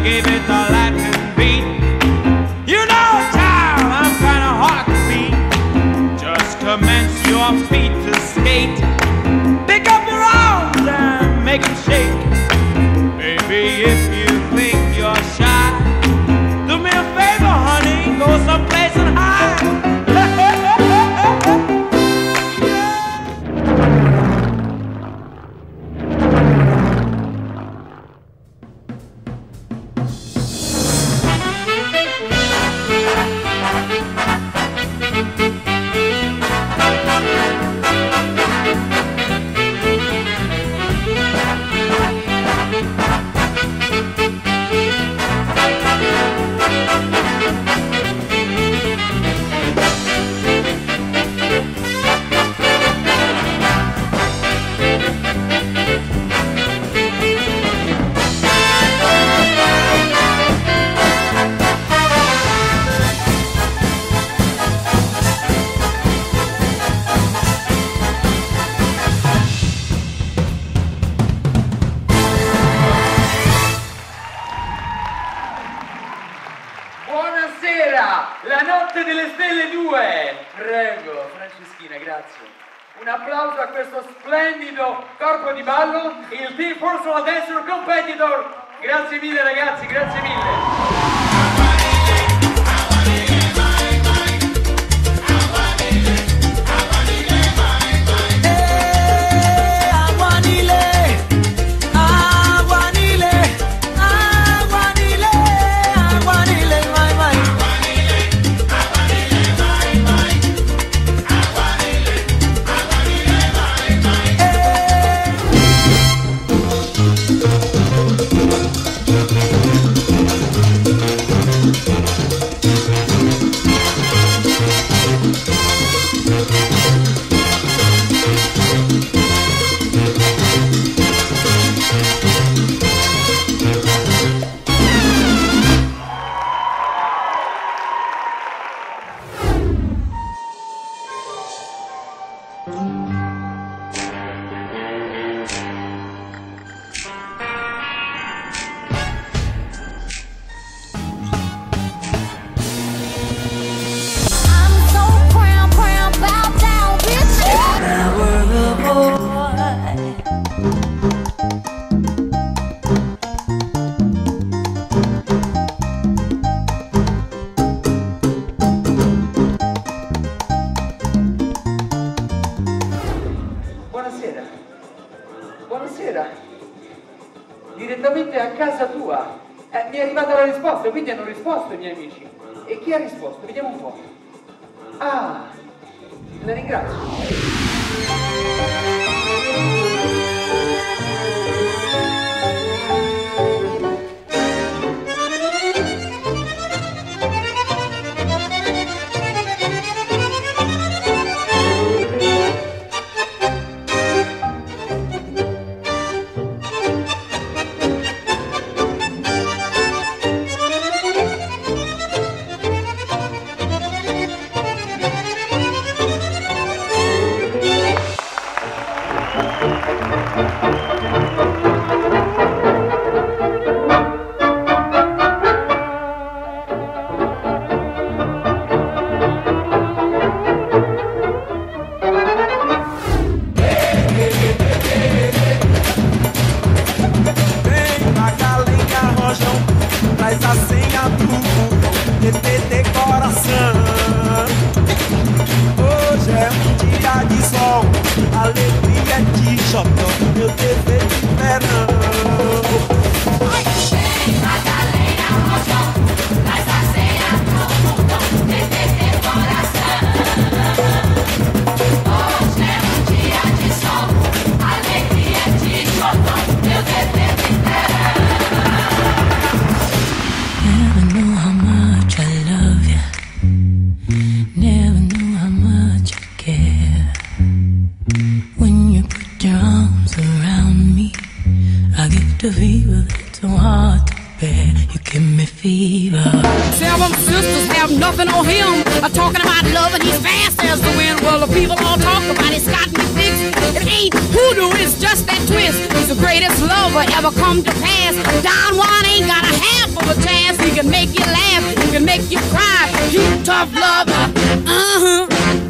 gave it the Latin beat. You know, child, I'm kinda hard to beat. Just commence your feet to skate. Pick up your arms and make them shake. Baby, if you think you're shy, do me a favor, honey, go someplace and hide. La notte delle stelle 2. Prego, Franceschina, grazie. Un applauso a questo splendido corpo di ballo, il Team Personal Dancer Competitor. Grazie mille ragazzi, grazie mille. Buonasera, direttamente a casa tua. Mi è arrivata la risposta, quindi hanno risposto i miei amici. E chi ha risposto? Vediamo un po'. Ah, la ringrazio. Traz a senha do TTT Coração. Hoje é um dia de sol, alegria de xodó, meu TV de verão. Vem Madalena Rojão, traz a senha do mundão, TTT Coração. Hoje é um dia de sol, alegria de xodó, meu TV de verão. Never know how much I love you. baby, you give me fever. 7 sisters have nothing on him. Talking about love and he's fast as the wind. Well, the people all talk about it's got me fixed. It ain't hoodoo, it's just that twist. He's the greatest lover ever come to pass. Don Juan ain't got a half of a chance. He can make you laugh, he can make you cry. He's a tough lover.